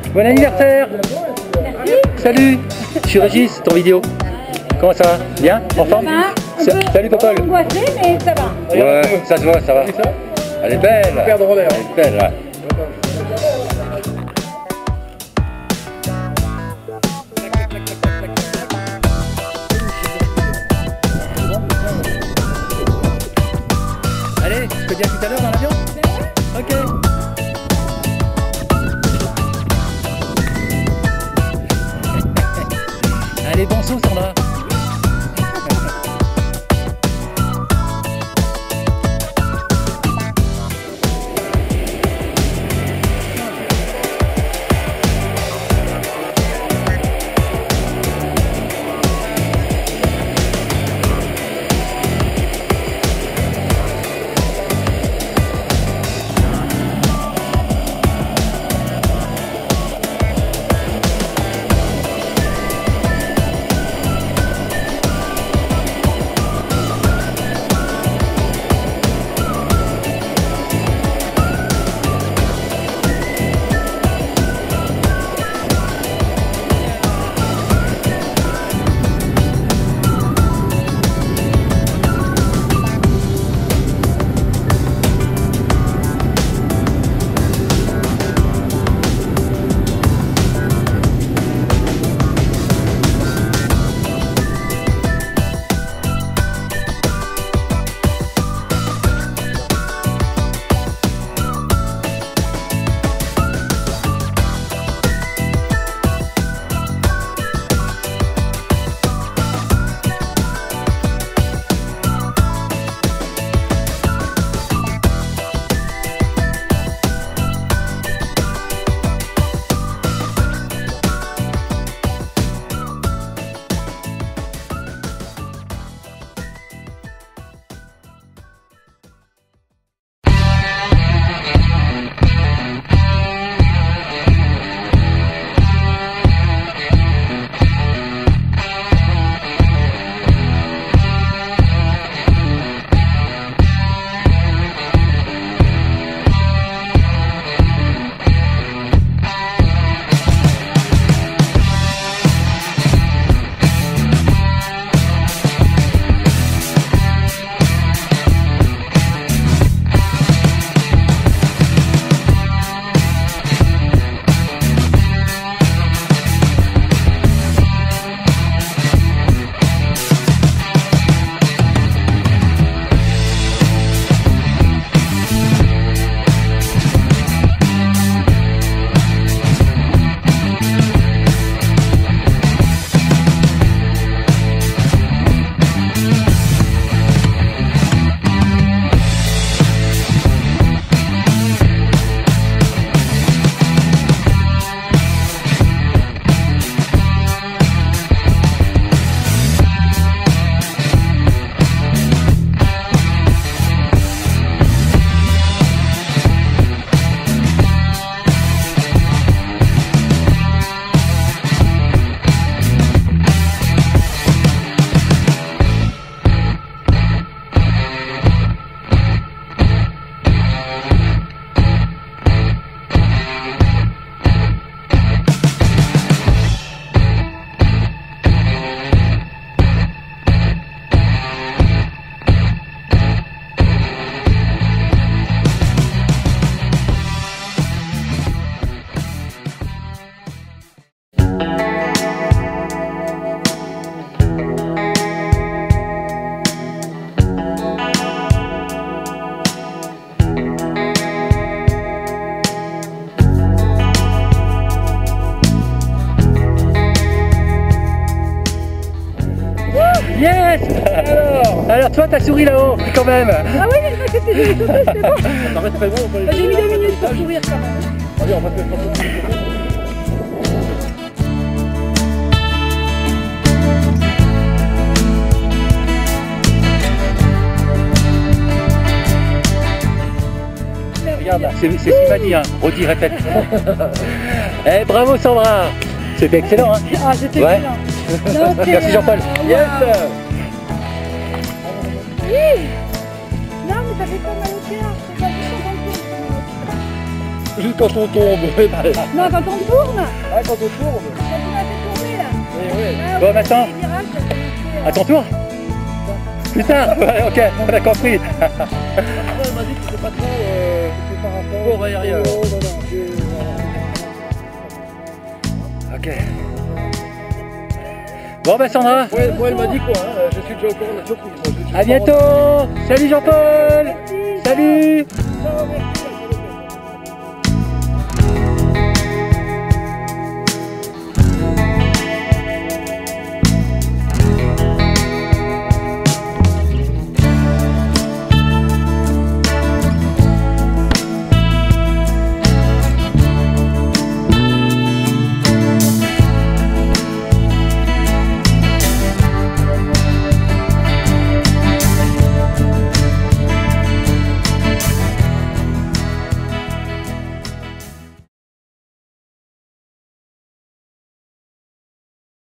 Bon anniversaire. Merci. Salut. Je suis Régis, ton vidéo. Comment ça va? Bien? En forme? Salut Popol. Angoissé, mais ça va. Ouais, ça se voit, ça va. Elle est belle. Elle est belle, ouais. Allez, je te dis à tout à l'heure dans l'avion? Ok. Allez, bon saut Sandra. Yes. Alors toi t'as souri là-haut quand même. Ah oui, mais je que c'était joli, c'est bon. Ça reste très bon, J'ai mis 2 minutes pour sourire quand même. Allez, on va te mettre Regarde, c'est ce qu'il m'a dit, hein. Redis, répète. Eh, bravo Sandra. C'était excellent, hein. Ah, c'était ouais. excellent. Donc, merci Jean-Paul. Yes. Oui. Non, mais ça fait pas mal au cœur. C'est pas du tout dans le juste quand on tombe. Non, quand on tourne. Ah, quand on tourne. Quand tu m'as fait tourner là. Oui. Ah, Bon, oui, maintenant. les virages, ça fait monter, À ton tour. Plus tard. Ouais, ok, on a compris. Après, elle m'a dit que c'était pas trop par rapport Bon, aérien. Oh, voilà, Ok. Bon, bah Sandra. ouais, moi, elle m'a dit quoi je suis déjà au courant de la surprise. À bientôt. Salut Jean-Paul. Merci. Salut. Ciao, merci.